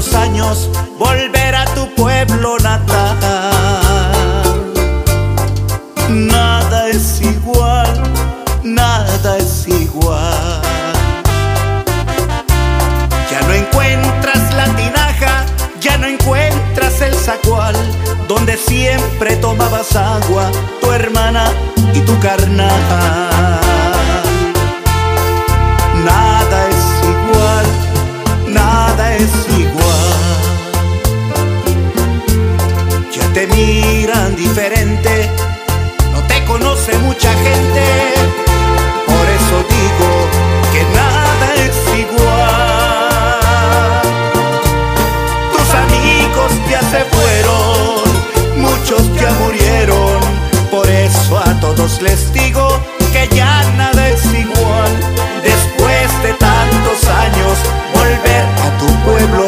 tantos años volver a tu pueblo natal. Nada es igual, nada es igual. Ya no encuentras la tinaja, ya no encuentras el zagual donde siempre tomabas agua, tu hermana y tu carnal. Nada es igual, nada es igual. Ya te miran diferente, no te conoce mucha gente. Por eso digo que nada es igual. Tus amigos ya se fueron, muchos ya murieron. Por eso a todos les digo que ya nada es igual. Después de tantos años, volver a tu pueblo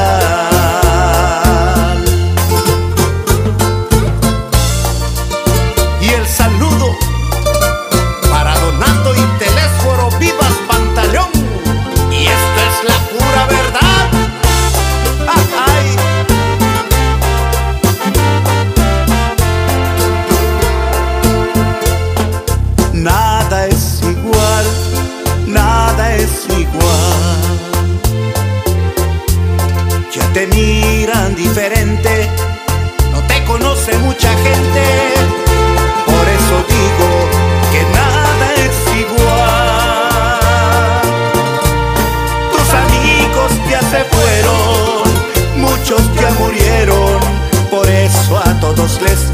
natal. Y el saludo para Donaldo y Telésforo Vivas Pantaleón. Y esto es la pura verdad. ¡Ay! Nada es igual, nada es igual. Ya te miran diferente, no te conoce mucha gente. Por eso digo que nada es igual. Tus amigos ya se fueron, muchos ya murieron. Por eso a todos les